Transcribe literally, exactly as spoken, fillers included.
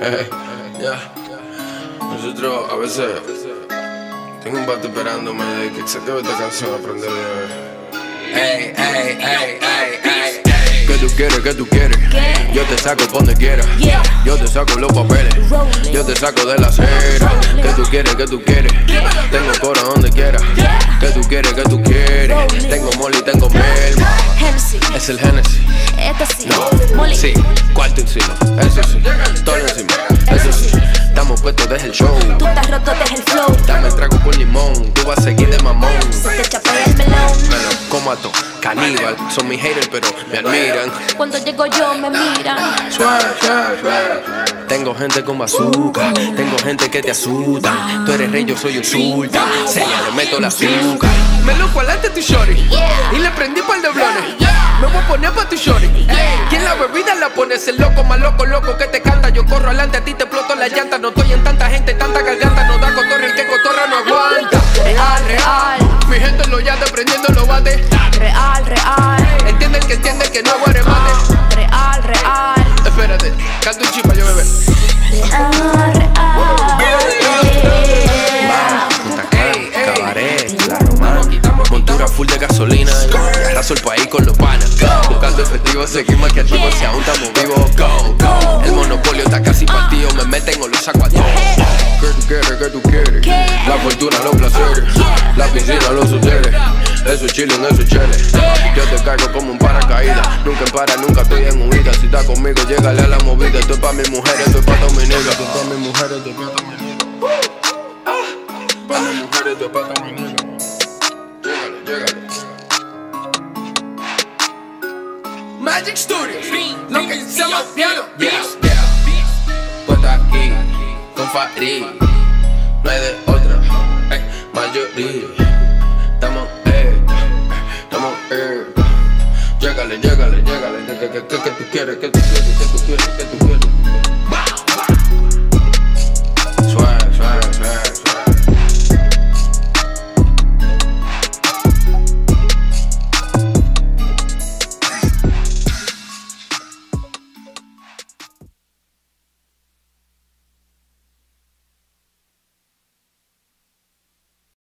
Hey, yeah. Nosotros a veces tengo un vato esperándome de que se acabe esta canción, aprender de... Ey, ey, ey, ey, ey. ¿Qué tú quieres? ¿Qué tú quieres? ¿Qué? Yo te saco por donde quieras. Yeah. Yo te saco los papeles. Rolling. Yo te saco de la acera. ¿Qué tú quieres? ¿Qué tú quieres? Yeah. Tengo coro donde quieras. Yeah. ¿Qué tú quieres? ¿Qué tú quieres? Rolling. Tengo molly, tengo melma. Hennessy, Es el Hennessy. esta sí, No, Molly. sí, cuarto encima, eso sí, todo encima, eso sí. Estamos puestos desde el show. Tú estás roto desde el flow. Dame el trago con limón, tú vas a seguir de mamón. Se te chapea el melón. Me lo como a todo, caníbal. Son mis haters pero me admiran. Cuando llego yo me miran. Suave, suave, suave. Tengo gente con bazooka, tengo gente que te asusta. Tú eres rey, yo soy un sultán. Seria, le meto la azúcar. Me lo adelante tu shorty Yeah. y le prendí par de blones. Yeah. Me voy a poner pa' tu shorty. Yeah. ¿Quién la bebida la pone? Es el loco más loco, loco que te canta. Yo corro adelante, a ti te exploto la llanta. No estoy en tanta gente, tanta garganta. No da cotorra, el que cotorra no aguanta. Real, real, Mi gente lo yate, prendiendo los bates. real, real, Entienden que entienden que no hago remate. real, real, Espérate, canta un chipa, yo bebé. real, real. Punta Cana, cabaret, la romana. Montura full de gasolina y arraso el país con los panas. Buscando efectivo, seguimos aquí activos, si aún estamos vivos. Go, go. El monopolio está casi partido, me meten o lo saco a todos. ¿Qué tú quieres? ¿Qué tú quieres? La fortuna, los placeres, la piscina, los hoteles. Eso es chilling, eso es chile. Yo te cargo como un paracaídas. Nunca en para, nunca estoy en huida. Si estás conmigo, llégale a la movida. Esto es pa' mis mujeres, esto es pa' todas mis niggas. Esto es pa' mis mujeres, esto es pa' todas mis niggas. Pa' mis mujeres, esto es pa' todas mis niggas. Llégale, llégale. Magic Studios, lo que se llama piano. Yeah, yeah. Puesto aquí, con Farid. No hay de otra, ey, mayoría. Estamos, eh, estamos, eh. Llégale, llégale, llégale. ¿Qué, qué, qué, qué tú quieres? ¿Qué tú quieres? ¿Qué tú quieres? ¿Qué tú quieres?